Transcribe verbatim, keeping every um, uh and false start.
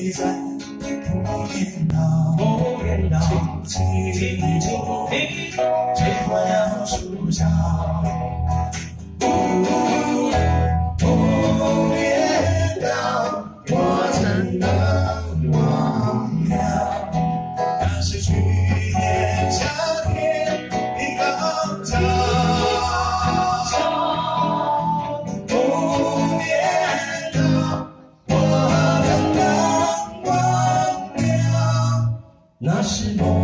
在不言道，不言道，轻轻地吹过了树梢。不言道，我怎能忘了那是去年夏天的高潮？不言道，我怎能忘了那是梦。